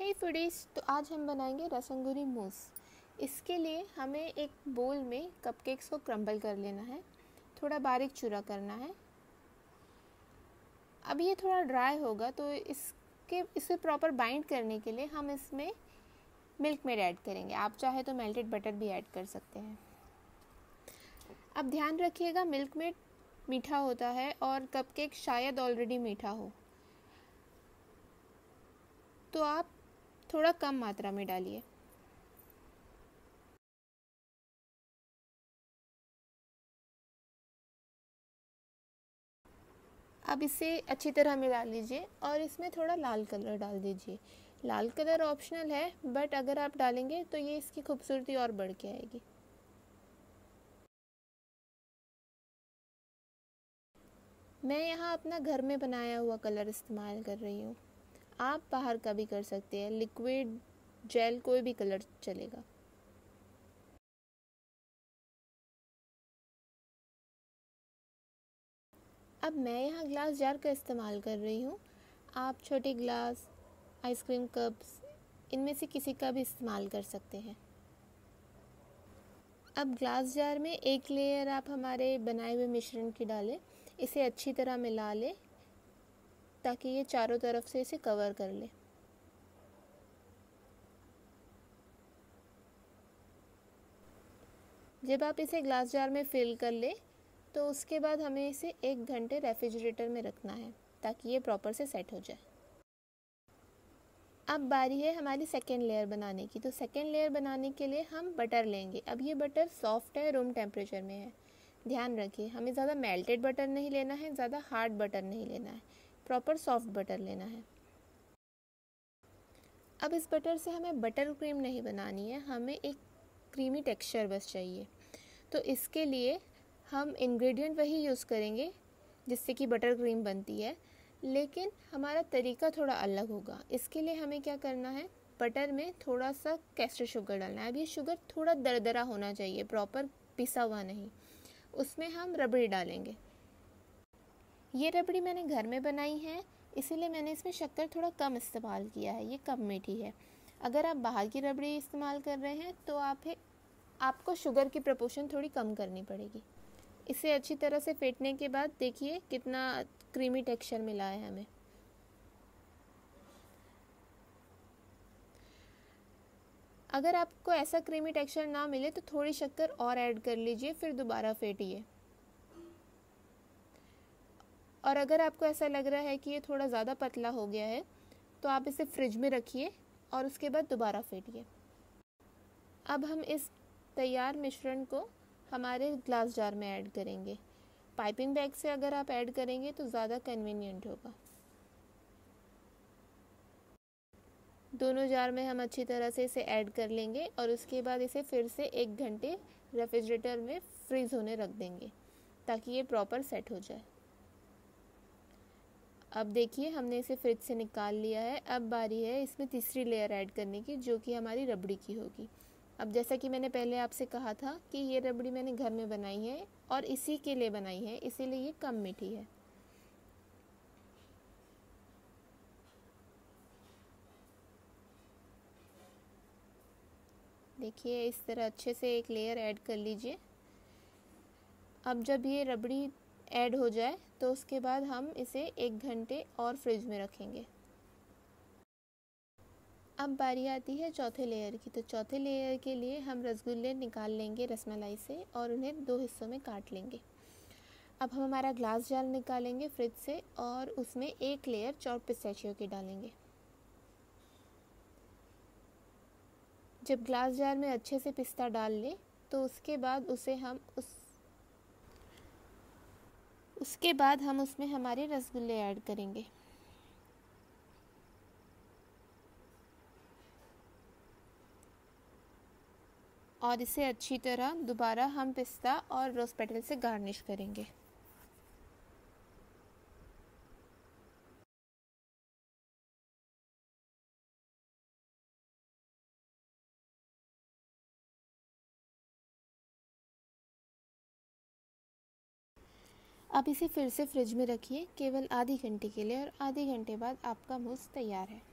हे foodies, तो आज हम बनाएंगे रसंगुरी मूस। इसके लिए हमें एक बोल में कपकेक्स को क्रम्बल कर लेना है, थोड़ा बारीक चूरा करना है। अब ये थोड़ा ड्राई होगा तो इसे प्रॉपर बाइंड करने के लिए हम इसमें मिल्क मेड ऐड करेंगे। आप चाहे तो मेल्टेड बटर भी ऐड कर सकते हैं। अब ध्यान रखिएगा, मिल्क मेड मीठा होता है और कपकेक शायद ऑलरेडी मीठा हो, तो आप थोड़ा कम मात्रा में डालिए। अब इसे अच्छी तरह मिला लीजिए और इसमें थोड़ा लाल कलर डाल दीजिए। लाल कलर ऑप्शनल है, बट अगर आप डालेंगे तो ये इसकी खूबसूरती और बढ़ के आएगी। मैं यहाँ अपना घर में बनाया हुआ कलर इस्तेमाल कर रही हूँ। आप बाहर का भी कर सकते हैं, लिक्विड, जेल, कोई भी कलर चलेगा। अब मैं यहाँ ग्लास जार का इस्तेमाल कर रही हूँ। आप छोटे ग्लास, आइसक्रीम कप्स, इनमें से किसी का भी इस्तेमाल कर सकते हैं। अब ग्लास जार में एक लेयर आप हमारे बनाए हुए मिश्रण की डालें। इसे अच्छी तरह मिला लें ताकि ये चारों तरफ से इसे कवर कर ले। जब आप इसे ग्लास जार में फिल कर ले तो उसके बाद हमें इसे 1 घंटे रेफ्रिजरेटर में रखना है ताकि ये प्रॉपर से सेट हो जाए। अब बारी है हमारी सेकेंड लेयर बनाने की। तो सेकेंड लेयर बनाने के लिए हम बटर लेंगे। अब ये बटर सॉफ्ट है, रूम टेम्परेचर में है। ध्यान रखिए, हमें ज़्यादा मेल्टेड बटर नहीं लेना है, ज़्यादा हार्ड बटर नहीं लेना है, प्रॉपर सॉफ्ट बटर लेना है। अब इस बटर से हमें बटर क्रीम नहीं बनानी है, हमें एक क्रीमी टेक्सचर बस चाहिए। तो इसके लिए हम इंग्रेडिएंट वही यूज़ करेंगे जिससे कि बटर क्रीम बनती है, लेकिन हमारा तरीका थोड़ा अलग होगा। इसके लिए हमें क्या करना है, बटर में थोड़ा सा कैस्टर शुगर डालना है। अब ये शुगर थोड़ा दरदरा होना चाहिए, प्रॉपर पिसा हुआ नहीं। उसमें हम रबड़ी डालेंगे। ये रबड़ी मैंने घर में बनाई है, इसीलिए मैंने इसमें शक्कर थोड़ा कम इस्तेमाल किया है, ये कम मीठी है। अगर आप बाहर की रबड़ी इस्तेमाल कर रहे हैं तो आपको शुगर की प्रपोर्शन थोड़ी कम करनी पड़ेगी। इसे अच्छी तरह से फेंटने के बाद देखिए कितना क्रीमी टेक्सचर मिला है हमें। अगर आपको ऐसा क्रीमी टेक्सचर ना मिले तो थोड़ी शक्कर और ऐड कर लीजिए, फिर दोबारा फेंटिए। और अगर आपको ऐसा लग रहा है कि ये थोड़ा ज़्यादा पतला हो गया है तो आप इसे फ्रिज में रखिए और उसके बाद दोबारा फेंटिए। अब हम इस तैयार मिश्रण को हमारे ग्लास जार में ऐड करेंगे। पाइपिंग बैग से अगर आप ऐड करेंगे तो ज़्यादा कन्वीनियंट होगा। दोनों जार में हम अच्छी तरह से इसे ऐड कर लेंगे और उसके बाद इसे फिर से 1 घंटे रेफ्रिजरेटर में फ्रीज़ होने रख देंगे ताकि ये प्रॉपर सेट हो जाए। अब देखिए हमने इसे फ्रिज से निकाल लिया है। अब बारी है इसमें तीसरी लेयर ऐड करने की, जो कि हमारी रबड़ी की होगी। अब जैसा कि मैंने पहले आपसे कहा था कि ये रबड़ी मैंने घर में बनाई है और इसी के लिए बनाई है, इसीलिए ये कम मीठी है। देखिए इस तरह अच्छे से एक लेयर ऐड कर लीजिए। अब जब ये रबड़ी ऐड हो जाए तो उसके बाद हम इसे 1 घंटे और फ्रिज में रखेंगे। अब बारी आती है चौथे लेयर की। तो चौथे लेयर के लिए हम रसगुल्ले निकाल लेंगे रसमलाई से और उन्हें 2 हिस्सों में काट लेंगे। अब हम हमारा ग्लास जार निकालेंगे फ्रिज से और उसमें 1 लेयर चॉप्ड पिस्ताचियो की डालेंगे। जब ग्लास जार में अच्छे से पिस्ता डाल लें तो उसके बाद उसमें हमारे रसगुल्ले ऐड करेंगे। और इसे अच्छी तरह दोबारा हम पिस्ता और रोज़ पेटल से गार्निश करेंगे। अब इसे फिर से फ्रिज में रखिए केवल आधे घंटे के लिए और आधे घंटे बाद आपका मूस तैयार है।